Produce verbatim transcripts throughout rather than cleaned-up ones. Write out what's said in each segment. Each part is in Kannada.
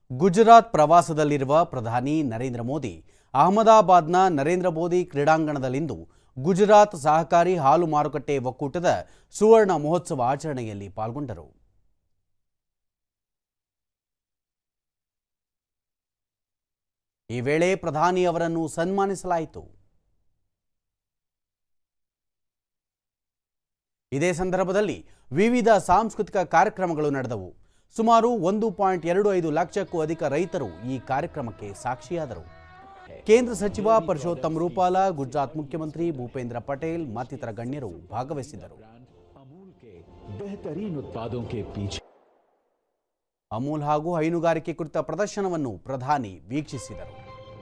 ಗುಜರಾತ್ ಪ್ರವಾಸದಲ್ಲಿರುವ ಪ್ರಧಾನಿ ನರೇಂದ್ರ ಮೋದಿ ಅಹಮದಾಬಾದ್ನ ನರೇಂದ್ರ ಮೋದಿ ಕ್ರೀಡಾಂಗಣದಲ್ಲಿಂದು ಗುಜರಾತ್ ಸಹಕಾರಿ ಹಾಲು ಮಾರುಕಟ್ಟೆ ಒಕ್ಕೂಟದ ಸುವರ್ಣ ಮಹೋತ್ಸವ ಆಚರಣೆಯಲ್ಲಿ ಪಾಲ್ಗೊಂಡರು. ಈ ವೇಳೆ ಪ್ರಧಾನಿ ಅವರನ್ನು ಸನ್ಮಾನಿಸಲಾಯಿತು. ಇದೇ ಸಂದರ್ಭದಲ್ಲಿ ವಿವಿಧ ಸಾಂಸ್ಕೃತಿಕ ಕಾರ್ಯಕ್ರಮಗಳು ನಡೆದವು. ಸುಮಾರು ಒಂದು ಪಾಯಿಂಟ್ ಎರಡು ಐದು ಲಕ್ಷಕ್ಕೂ ಅಧಿಕ ರೈತರು ಈ ಕಾರ್ಯಕ್ರಮಕ್ಕೆ ಸಾಕ್ಷಿಯಾದರು. ಕೇಂದ್ರ ಸಚಿವ ಪರಶೋತ್ತಮ್ ರೂಪಾಲ, ಗುಜರಾತ್ ಮುಖ್ಯಮಂತ್ರಿ ಭೂಪೇಂದ್ರ ಪಟೇಲ್ ಮತ್ತಿತರ ಗಣ್ಯರು ಭಾಗವಹಿಸಿದ್ದರು. ಅಮೂಲ್ ಹಾಗೂ ಹೈನುಗಾರಿಕೆ ಕುರಿತ ಪ್ರದರ್ಶನವನ್ನು ಪ್ರಧಾನಿ ವೀಕ್ಷಿಸಿದರು.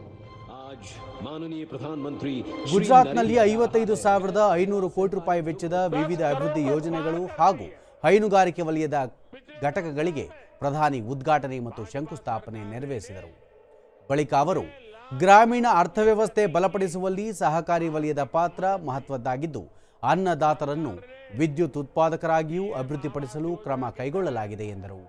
ಗುಜರಾತ್ನಲ್ಲಿ ಐವತ್ತೈದು ಸಾವಿರದ ಐನೂರು ಕೋಟಿ ರೂಪಾಯಿ ವೆಚ್ಚದ ವಿವಿಧ ಅಭಿವೃದ್ಧಿ ಯೋಜನೆಗಳು ಹಾಗೂ ಹೈನುಗಾರಿಕೆ ವಲಯದ ಘಟಕಗಳಿಗೆ ಪ್ರಧಾನಿ ಉದ್ಘಾಟನೆ ಮತ್ತು ಶಂಕುಸ್ಥಾಪನೆ ನೆರವೇರಿಸಿದರು. ಬಳಿಕ ಅವರು ಗ್ರಾಮೀಣ ಅರ್ಥವ್ಯವಸ್ಥೆ ಬಲಪಡಿಸುವಲ್ಲಿ ಸಹಕಾರಿ ವಲಯದ ಪಾತ್ರ ಮಹತ್ವದ್ದಾಗಿದ್ದು, ಅನ್ನದಾತರನ್ನು ವಿದ್ಯುತ್ ಉತ್ಪಾದಕರಾಗಿಯೂ ಅಭಿವೃದ್ಧಿಪಡಿಸಲು ಕ್ರಮ ಕೈಗೊಳ್ಳಲಾಗಿದೆ ಎಂದರು.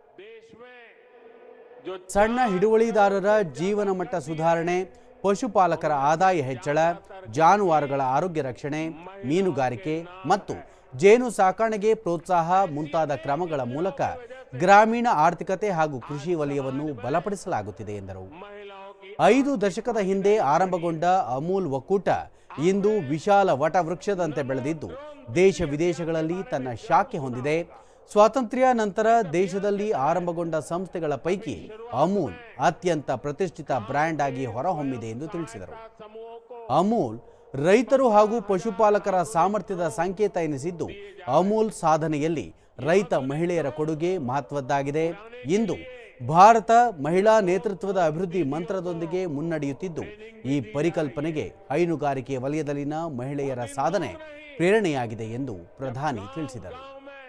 ಸಣ್ಣ ಹಿಡುವಳಿದಾರರ ಜೀವನ ಮಟ್ಟ ಸುಧಾರಣೆ, ಪಶುಪಾಲಕರ ಆದಾಯ ಹೆಚ್ಚಳ, ಜಾನುವಾರುಗಳ ಆರೋಗ್ಯ ರಕ್ಷಣೆ, ಮೀನುಗಾರಿಕೆ ಮತ್ತು ಜೇನು ಸಾಕಾಣೆಗೆ ಪ್ರೋತ್ಸಾಹ ಮುಂತಾದ ಕ್ರಮಗಳ ಮೂಲಕ ಗ್ರಾಮೀಣ ಆರ್ಥಿಕತೆ ಹಾಗೂ ಕೃಷಿ ವಲಯವನ್ನು ಬಲಪಡಿಸಲಾಗುತ್ತಿದೆ ಎಂದರು. ಐದು ದಶಕದ ಹಿಂದೆ ಆರಂಭಗೊಂಡ ಅಮೂಲ್ ಒಕ್ಕೂಟ ಇಂದು ವಿಶಾಲ ವಟವೃಕ್ಷದಂತೆ ಬೆಳೆದಿದ್ದು ದೇಶ ವಿದೇಶಗಳಲ್ಲಿ ತನ್ನ ಶಾಖೆ ಹೊಂದಿದೆ. ಸ್ವಾತಂತ್ರ್ಯ ನಂತರ ದೇಶದಲ್ಲಿ ಆರಂಭಗೊಂಡ ಸಂಸ್ಥೆಗಳ ಪೈಕಿ ಅಮೂಲ್ ಅತ್ಯಂತ ಪ್ರತಿಷ್ಠಿತ ಬ್ರ್ಯಾಂಡ್ ಆಗಿ ಹೊರಹೊಮ್ಮಿದೆ ಎಂದು ತಿಳಿಸಿದರು. ಅಮೂಲ್ ರೈತರು ಹಾಗೂ ಪಶುಪಾಲಕರ ಸಾಮರ್ಥ್ಯದ ಸಂಕೇತ ಎನಿಸಿದ್ದು, ಅಮೂಲ್ ಸಾಧನೆಯಲ್ಲಿ ರೈತ ಮಹಿಳೆಯರ ಕೊಡುಗೆ ಮಹತ್ವದ್ದಾಗಿದೆ. ಇಂದು ಭಾರತ ಮಹಿಳಾ ನೇತೃತ್ವದ ಅಭಿವೃದ್ಧಿ ಮಂತ್ರದೊಂದಿಗೆ ಮುನ್ನಡೆಯುತ್ತಿದ್ದು, ಈ ಪರಿಕಲ್ಪನೆಗೆ ಹೈನುಗಾರಿಕೆ ವಲಯದಲ್ಲಿನ ಮಹಿಳೆಯರ ಸಾಧನೆ ಪ್ರೇರಣೆಯಾಗಿದೆ ಎಂದು ಪ್ರಧಾನಿ ತಿಳಿಸಿದರು.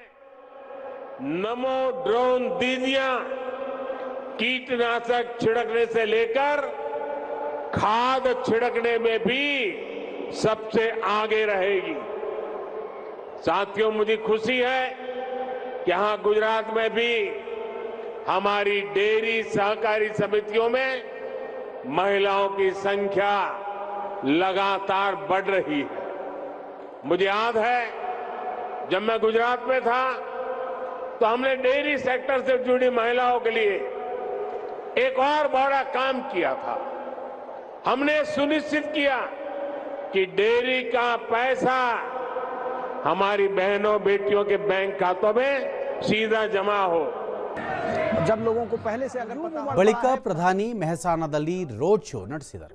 नमो ड्रोन दीदियां कीटनाशक छिड़कने से लेकर खाद छिड़कने में भी सबसे आगे रहेगी. साथियों, मुझे खुशी है कि यहां गुजरात में भी हमारी डेयरी सहकारी समितियों में महिलाओं की संख्या लगातार बढ़ रही है. मुझे याद है जब मैं गुजरात में था तो हमने डेयरी सेक्टर से जुड़ी महिलाओं के लिए एक और बड़ा काम किया था. हमने सुनिश्चित किया कि डेयरी का पैसा हमारी बहनों बेटियों के बैंक खातों में सीधा जमा हो. जब लोगों को पहले से अगर पता ಬಳಿಕ ಪ್ರಧಾನಿ ಮೆಹಸಾನದಲ್ಲಿ ರೋಡ್ ಶೋ ನಡೆಸಿದರು.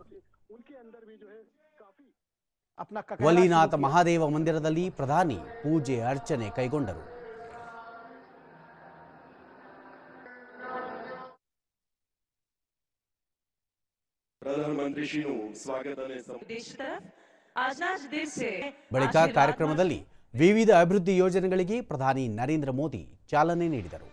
ವಲಿನಾಥ ಮಹಾದೇವ ಮಂದಿರದಲ್ಲಿ ಪ್ರಧಾನಿ ಪೂಜೆ ಅರ್ಚನೆ ಕೈಗೊಂಡರು. ಬಳಿಕ ಕಾರ್ಯಕ್ರಮದಲ್ಲಿ ವಿವಿಧ ಅಭಿವೃದ್ಧಿ ಯೋಜನೆಗಳಿಗೆ ಪ್ರಧಾನಿ ನರೇಂದ್ರ ಮೋದಿ ಚಾಲನೆ ನೀಡಿದರು.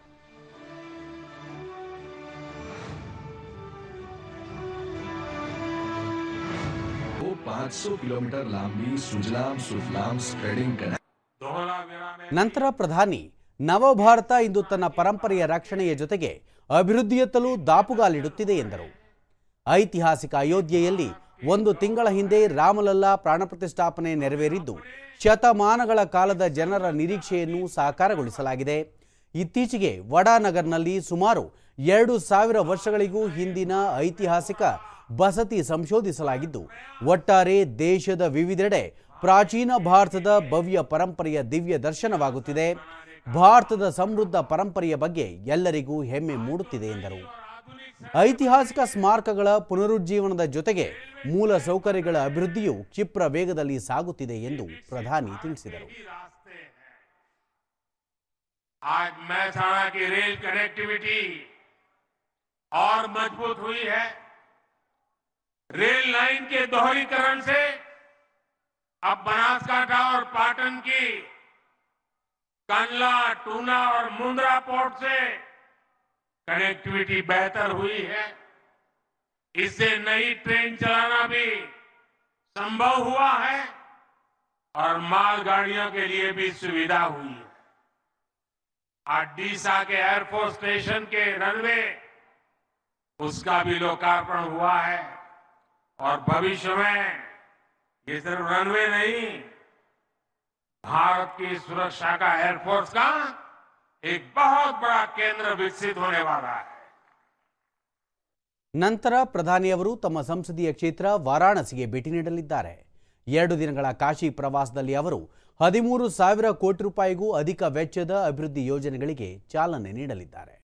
ನಂತರ ಪ್ರಧಾನಿ ನವಭಾರತ ಇಂದು ತನ್ನ ಪರಂಪರೆಯ ರಕ್ಷಣೆಯ ಜೊತೆಗೆ ಅಭಿವೃದ್ಧಿಯತ್ತಲೂ ದಾಪುಗಾಲಿಡುತ್ತಿದೆ ಎಂದರು. ಐತಿಹಾಸಿಕ ಅಯೋಧ್ಯೆಯಲ್ಲಿ ಒಂದು ತಿಂಗಳ ಹಿಂದೆ ರಾಮಲಲ್ಲಾ ಪ್ರಾಣ ಪ್ರತಿಷ್ಠಾಪನೆ ನೆರವೇರಿದ್ದು, ಶತಮಾನಗಳ ಕಾಲದ ಜನರ ನಿರೀಕ್ಷೆಯನ್ನು ಸಾಕಾರಗೊಳಿಸಲಾಗಿದೆ. ಇತ್ತೀಚೆಗೆ ವಡಾನಗರ್ನಲ್ಲಿ ಸುಮಾರು ಎರಡು ಸಾವಿರ ವರ್ಷಗಳಿಗೂ ಹಿಂದಿನ ಐತಿಹಾಸಿಕ ಬಸತಿ ಸಂಶೋಧಿಸಲಾಗಿದ್ದು, ಒಟ್ಟಾರೆ ದೇಶದ ವಿವಿಧೆಡೆ ಪ್ರಾಚೀನ ಭಾರತದ ಭವ್ಯ ಪರಂಪರೆಯ ದಿವ್ಯ ದರ್ಶನವಾಗುತ್ತಿದೆ. ಭಾರತದ ಸಮೃದ್ಧ ಪರಂಪರೆಯ ಬಗ್ಗೆ ಎಲ್ಲರಿಗೂ ಹೆಮ್ಮೆ ಮೂಡುತ್ತಿದೆ ಎಂದರು. ಐತಿಹಾಸಿಕ ಸ್ಮಾರಕಗಳ ಪುನರುಜ್ಜೀವನದ ಜೊತೆಗೆ ಮೂಲ ಸೌಕರ್ಯಗಳ ಅಭಿವೃದ್ಧಿಯು ಕ್ಷಿಪ್ರ ವೇಗದಲ್ಲಿ ಸಾಗುತ್ತಿದೆ ಎಂದು ಪ್ರಧಾನಿ ತಿಳಿಸಿದರು. आज मेहसाणा की रेल कनेक्टिविटी और मजबूत हुई है. रेल लाइन के दोहरीकरण से अब बनासकांठा और पाटन की कंडला, टूना और मुंद्रा पोर्ट से कनेक्टिविटी बेहतर हुई है. इससे नई ट्रेन चलाना भी संभव हुआ है और मालगाड़ियों के लिए भी सुविधा हुई है. आज डीसा के एयरफोर्स स्टेशन के रनवे उसका भी लोकार्पण हुआ है और भविष्य में ये सिर्फ रनवे नहीं, भारत की सुरक्षा का एयरफोर्स का एक बहुत बड़ा केंद्र विकसित होने वाला है। ನಂತರ ಪ್ರಧಾನಿಯವರು ತಮ್ಮ ಸಂಸದೀಯ ಕ್ಷೇತ್ರ ವಾರಾಣಸಿಗೆ ಭೇಟಿ ನೀಡಲಿದ್ದಾರೆ. ಎರಡು ದಿನಗಳ ಕಾಶಿ ಪ್ರವಾಸದಲ್ಲಿ ಅವರು ಹದಿಮೂರು ಸಾವಿರ ಕೋಟಿ ರೂಪಾಯಿಗೂ ಅಧಿಕ ವೆಚ್ಚದ ಅಭಿವೃದ್ಧಿ ಯೋಜನೆಗಳಿಗೆ ಚಾಲನೆ ನೀಡಲಿದ್ದಾರೆ.